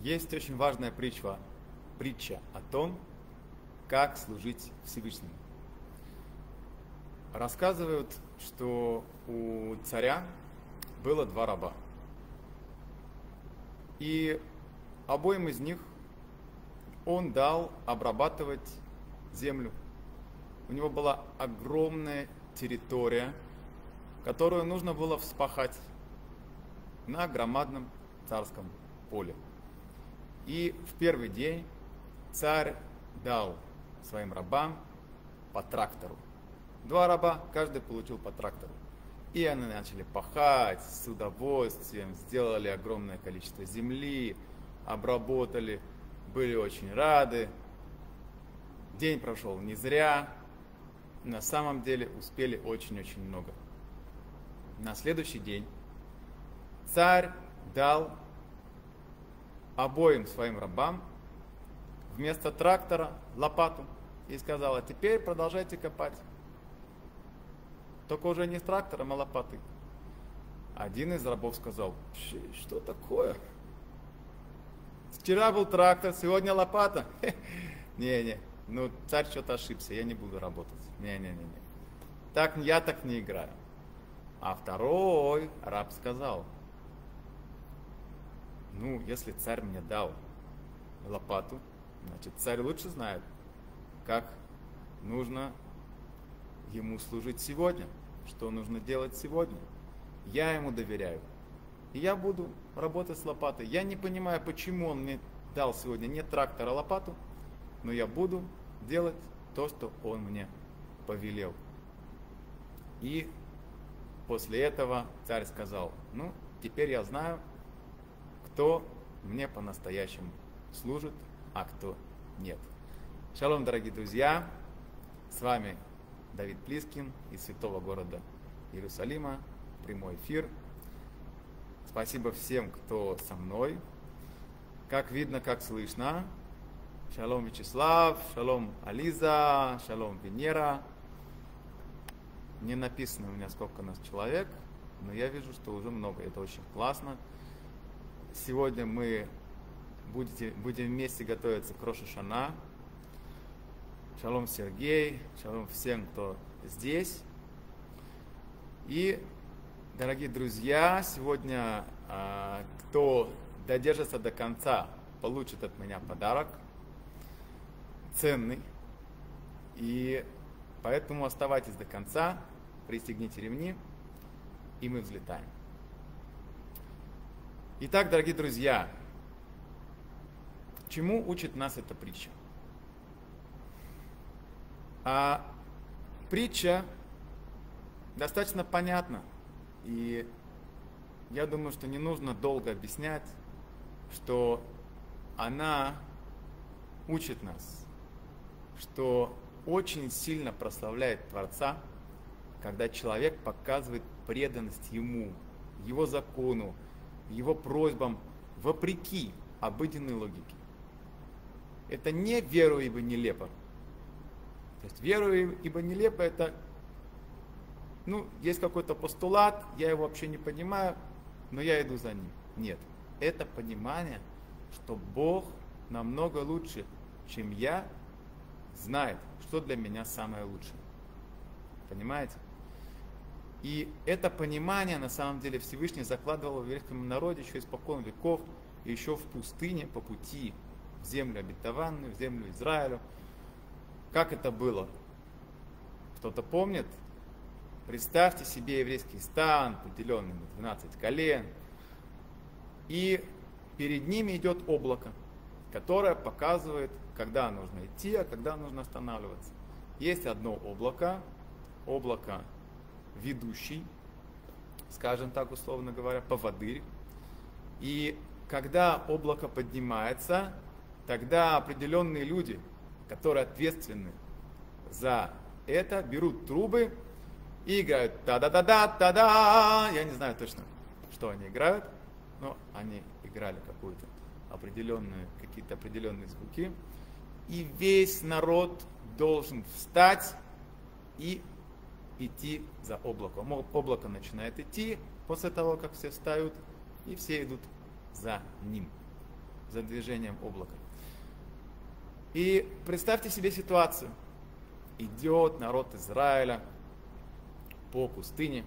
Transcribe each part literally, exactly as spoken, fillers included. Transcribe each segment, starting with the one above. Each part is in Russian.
Есть очень важная притча, притча о том, как служить Всевышнему. Рассказывают, что у царя было два раба. И обоим из них он дал обрабатывать землю. У него была огромная территория, которую нужно было вспахать на громадном царском поле. И в первый день царь дал своим рабам по трактору. Два раба, каждый получил по трактору. И они начали пахать с удовольствием, сделали огромное количество земли, обработали, были очень рады. День прошел не зря, на самом деле успели очень-очень много. На следующий день царь дал обоим своим рабам вместо трактора лопату и сказал: а теперь продолжайте копать. Только уже не с трактором, а лопатой. Один из рабов сказал: что такое? Вчера был трактор, сегодня лопата. Не-не, ну царь что-то ошибся, я не буду работать. Не-не-не. Так, я так не играю. А второй раб сказал: ну, если царь мне дал лопату, значит, царь лучше знает, как нужно ему служить сегодня, что нужно делать сегодня. Я ему доверяю. И я буду работать с лопатой. Я не понимаю, почему он мне дал сегодня не трактор, а лопату, но я буду делать то, что он мне повелел. И после этого царь сказал: ну, теперь я знаю, кто мне по-настоящему служит, а кто нет. Шалом, дорогие друзья! С вами Давид Плискин из святого города Иерусалима. Прямой эфир. Спасибо всем, кто со мной. Как видно, как слышно. Шалом, Вячеслав, шалом, Ализа, шалом, Венера. Не написано у меня, сколько у нас человек, но я вижу, что уже много. Это очень классно. Сегодня мы будете, будем вместе готовиться к Рош ха-Шана. Шалом, Сергей, шалом всем, кто здесь. И, дорогие друзья, сегодня а, кто додержится до конца, получит от меня подарок. Ценный. И поэтому оставайтесь до конца, пристегните ремни, и мы взлетаем. Итак, дорогие друзья, чему учит нас эта притча? А притча достаточно понятна, и я думаю, что не нужно долго объяснять, что она учит нас, что очень сильно прославляет Творца, когда человек показывает преданность Ему, Его закону, Его просьбам, вопреки обыденной логике. Это не верую, ибо нелепо. То есть верую, ибо нелепо, это, ну, есть какой-то постулат, я его вообще не понимаю, но я иду за ним. Нет, это понимание, что Бог намного лучше, чем я, знает, что для меня самое лучшее. Понимаете? И это понимание, на самом деле, Всевышний закладывал в еврейском народе еще испокон веков, и еще в пустыне по пути в землю обетованную, в землю Израилю. Как это было? Кто-то помнит? Представьте себе еврейский стан, поделенный на двенадцать колен, и перед ними идет облако, которое показывает, когда нужно идти, а когда нужно останавливаться. Есть одно облако, облако ведущий, скажем так, условно говоря, поводырь. И когда облако поднимается, тогда определенные люди, которые ответственны за это, берут трубы и играют та-да-да-да, та-да. Я не знаю точно, что они играют, но они играли какую-то определенную, какие-то определенные звуки. И весь народ должен встать и идти за облаком. Облако начинает идти после того, как все встают, и все идут за ним. за движением облака. И представьте себе ситуацию. Идет народ Израиля по пустыне,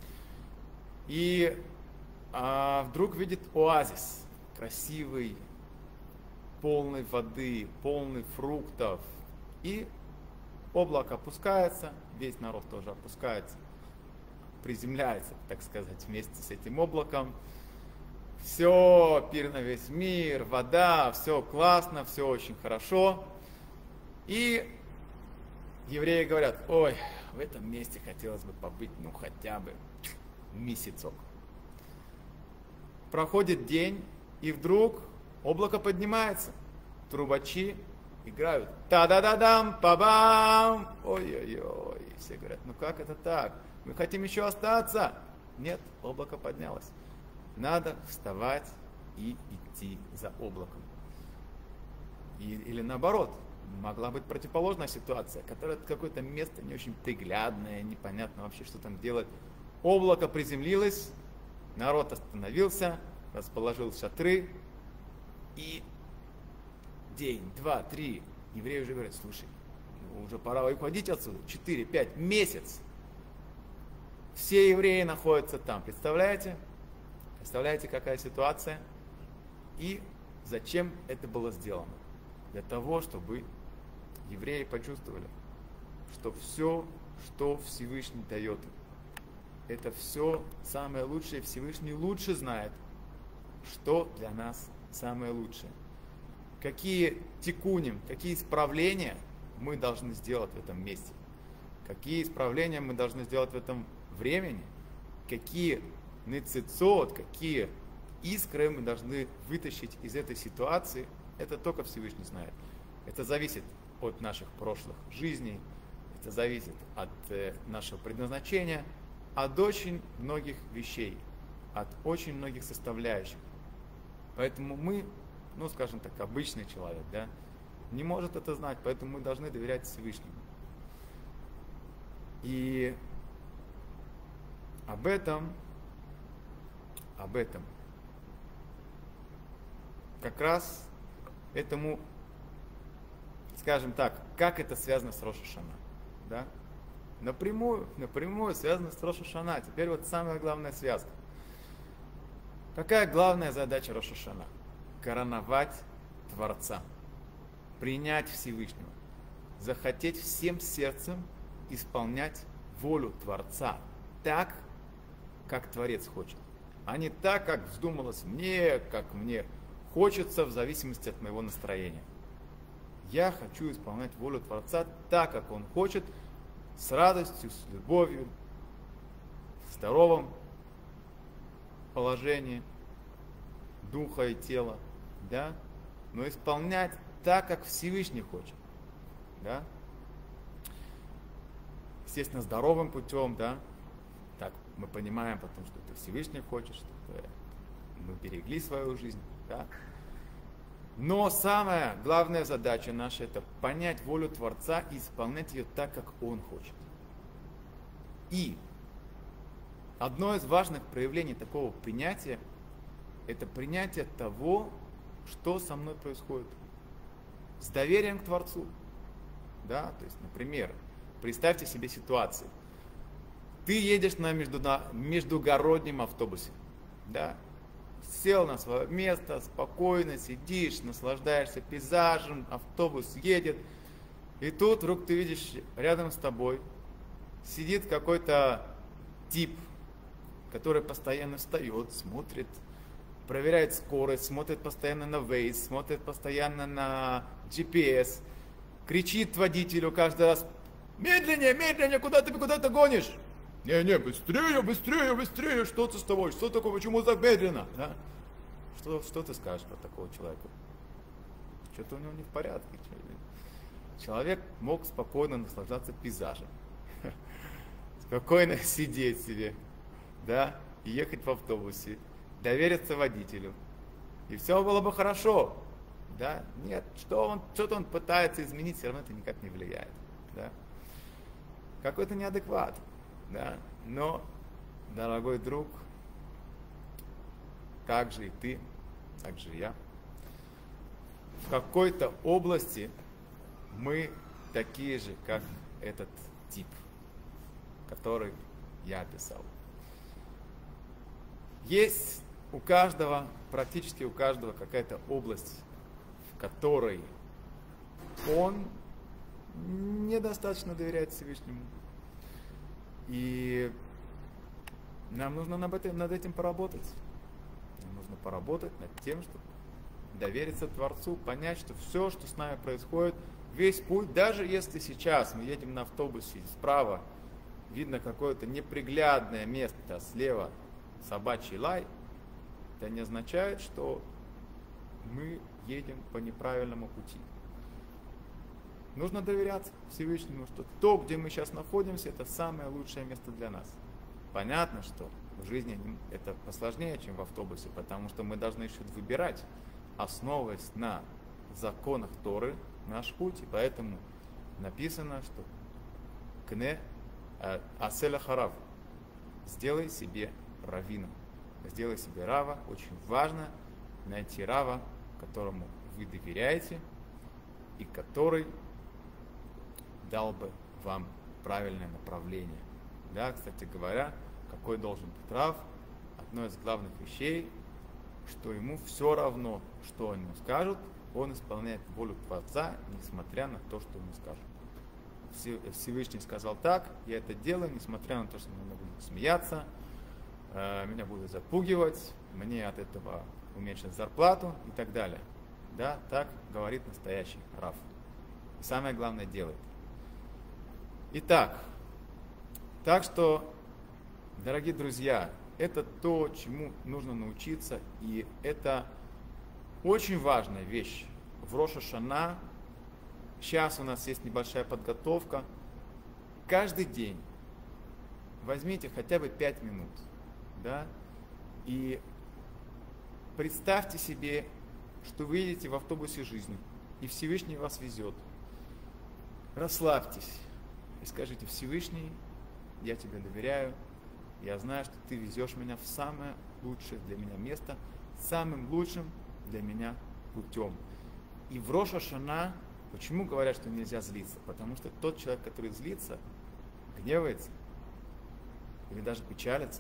и а, вдруг видит оазис, красивый, полный воды, полный фруктов, и облако опускается, весь народ тоже опускается, приземляется, так сказать, вместе с этим облаком. Все, пир на весь мир, вода, все классно, все очень хорошо. И евреи говорят: ой, в этом месте хотелось бы побыть, ну, хотя бы месяцок. Проходит день, и вдруг облако поднимается. Трубачи играют. Та-да-да-дам, па-бам! Ой-ой-ой. Все говорят: ну как это так? Мы хотим еще остаться. Нет, облако поднялось. Надо вставать и идти за облаком. И, или наоборот, могла быть противоположная ситуация, которая какое-то место не очень приглядное, непонятно вообще, что там делать. Облако приземлилось, народ остановился, расположил шатры, и день, два, три, евреи уже говорят: слушай, ну, уже пора уходить отсюда, четыре, пять, месяц. Все евреи находятся там, представляете? Представляете, какая ситуация? И зачем это было сделано? Для того, чтобы евреи почувствовали, что все, что Всевышний дает им, это все самое лучшее. Всевышний лучше знает, что для нас самое лучшее. Какие тикуним, какие исправления мы должны сделать в этом месте. Какие исправления мы должны сделать в этом времени. Какие нецицот, какие искры мы должны вытащить из этой ситуации, это только Всевышний знает. Это зависит от наших прошлых жизней, это зависит от э, нашего предназначения, от очень многих вещей, от очень многих составляющих. Поэтому мы, ну скажем так, обычный человек, да, не может это знать, поэтому мы должны доверять Всевышнему. И об этом об этом. Как раз этому, скажем так, как это связано с Рош ха-Шана, да? Напрямую, напрямую связано с Рош ха-Шана. Теперь вот самая главная связка. Какая главная задача Рош ха-Шана? Короновать Творца, принять Всевышнего, захотеть всем сердцем исполнять волю Творца так, как Творец хочет, а не так, как вздумалось мне, как мне хочется, в зависимости от моего настроения. Я хочу исполнять волю Творца так, как Он хочет, с радостью, с любовью, в здоровом положении духа и тела, да, но исполнять так, как Всевышний хочет, да, естественно, здоровым путем, да. Так мы понимаем потом, что это Всевышний хочет, чтобы мы берегли свою жизнь. Да? Но самая главная задача наша — это понять волю Творца и исполнять ее так, как Он хочет. И одно из важных проявлений такого принятия — это принятие того, что со мной происходит. С доверием к Творцу. Да? То есть, например, представьте себе ситуацию. Ты едешь на, между, на междугороднем автобусе, да? Сел на свое место, спокойно сидишь, наслаждаешься пейзажем, автобус едет, и тут вдруг ты видишь, рядом с тобой сидит какой-то тип, который постоянно встает, смотрит, проверяет скорость, смотрит постоянно на Waze, смотрит постоянно на джи пи эс, кричит водителю каждый раз: медленнее, медленнее, куда ты, куда ты гонишь? Не-не, быстрее, быстрее, быстрее, что ты с тобой, что такое, почему так медленно? Да? Что, что ты скажешь про такого человека? Что-то у него не в порядке. Человек мог спокойно наслаждаться пейзажем, спокойно сидеть себе, да, и ехать в автобусе, довериться водителю, и все было бы хорошо, да? Нет, что он, что-то он пытается изменить, все равно это никак не влияет, да? Какой-то неадекват. Да? Но, дорогой друг, так же и ты, так же и я, в какой-то области мы такие же, как этот тип, который я описал. Есть у каждого, практически у каждого какая-то область, в которой он недостаточно доверяет Всевышнему. И нам нужно над этим, над этим поработать. Нам нужно поработать над тем, чтобы довериться Творцу, понять, что все, что с нами происходит, весь путь, даже если сейчас мы едем на автобусе, справа видно какое-то неприглядное место, а слева собачий лай, это не означает, что мы едем по неправильному пути. Нужно доверять Всевышнему, что то, где мы сейчас находимся, это самое лучшее место для нас. Понятно, что в жизни это посложнее, чем в автобусе, потому что мы должны еще выбирать, основываясь на законах Торы, наш путь. И поэтому написано, что «Кне аселя харав» – сделай себе раввина. Сделай себе рава. Очень важно найти рава, которому вы доверяете и который дал бы вам правильное направление. Да, кстати говоря, какой должен быть рав? Одно из главных вещей, что ему все равно, что ему скажут, он исполняет волю Творца, несмотря на то, что ему скажут. Всевышний сказал так, я это делаю, несмотря на то, что меня будут смеяться, меня будут запугивать, мне от этого уменьшат зарплату и так далее. Да, так говорит настоящий рав. И самое главное делает. Итак, так что, дорогие друзья, это то, чему нужно научиться, и это очень важная вещь. В Рош ха-Шана сейчас у нас есть небольшая подготовка. Каждый день возьмите хотя бы пять минут, да, и представьте себе, что вы едете в автобусе жизни, и Всевышний вас везет. Расслабьтесь и скажите: Всевышний, я тебе доверяю, я знаю, что ты везешь меня в самое лучшее для меня место, самым лучшим для меня путем. И в Рош ха-Шана, почему говорят, что нельзя злиться? Потому что тот человек, который злится, гневается или даже печалится,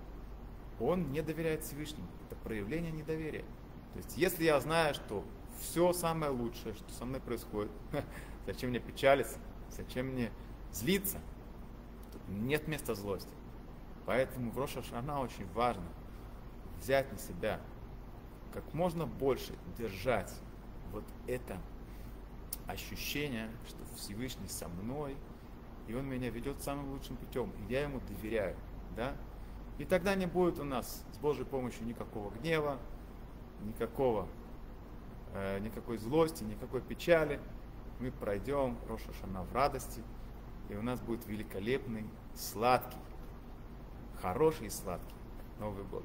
он не доверяет Всевышнему. Это проявление недоверия. То есть, если я знаю, что все самое лучшее, что со мной происходит, зачем мне печалиться, зачем мне злиться? Тут нет места злости. Поэтому в Рош ха-Шана очень важно взять на себя как можно больше, держать вот это ощущение, что Всевышний со мной, и Он меня ведет самым лучшим путем, и я Ему доверяю, да? И тогда не будет у нас с Божьей помощью никакого гнева, никакого, э, никакой злости, никакой печали. Мы пройдем Рош ха-Шана в радости, и у нас будет великолепный, сладкий, хороший и сладкий Новый год.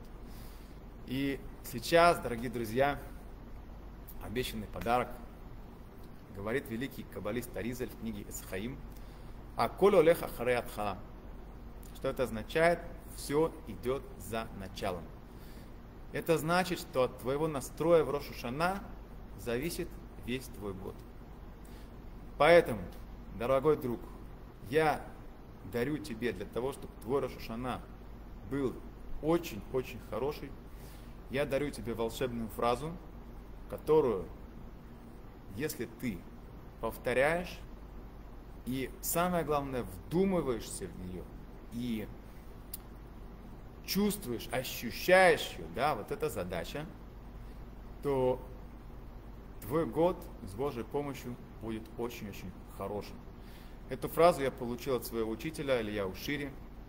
И сейчас, дорогие друзья, обещанный подарок, говорит великий каббалист Аризаль в книге Эц Хаим, «Аколь олех ахарей атхала». Что это означает? Все идет за началом. Это значит, что от твоего настроя в Рош ха-Шана зависит весь твой год. Поэтому, дорогой друг, я дарю тебе для того, чтобы твой Рош ха-Шана был очень-очень хороший, я дарю тебе волшебную фразу, которую, если ты повторяешь и, самое главное, вдумываешься в нее и чувствуешь, ощущаешь ее, да, вот эта задача, то твой год с Божьей помощью будет очень-очень хорошим. Эту фразу я получил от своего учителя Илья Ушири,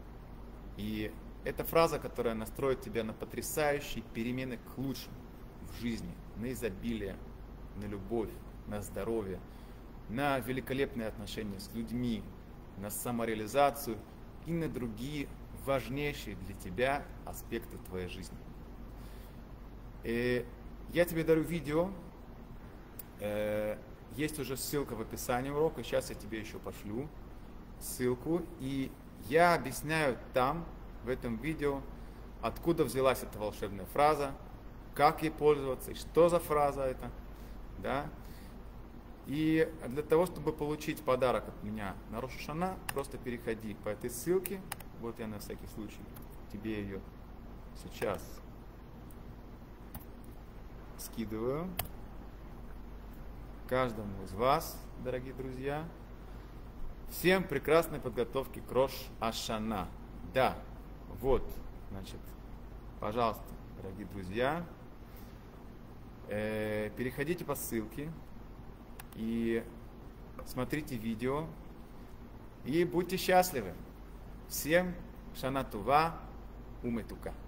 и это фраза, которая настроит тебя на потрясающие перемены к лучшему в жизни, на изобилие, на любовь, на здоровье, на великолепные отношения с людьми, на самореализацию и на другие важнейшие для тебя аспекты твоей жизни. И я тебе дарю видео, есть уже ссылка в описании урока, сейчас я тебе еще пошлю ссылку, и я объясняю там, в этом видео, откуда взялась эта волшебная фраза, как ей пользоваться и что за фраза это. Да? И для того, чтобы получить подарок от меня на Рош ха-Шана, просто переходи по этой ссылке. Вот я на всякий случай тебе ее сейчас скидываю. Каждому из вас, дорогие друзья. Всем прекрасной подготовки к Рош ха-Шана. Да, вот, значит, пожалуйста, дорогие друзья, э, переходите по ссылке и смотрите видео, и будьте счастливы. Всем Шана Това, Уметука.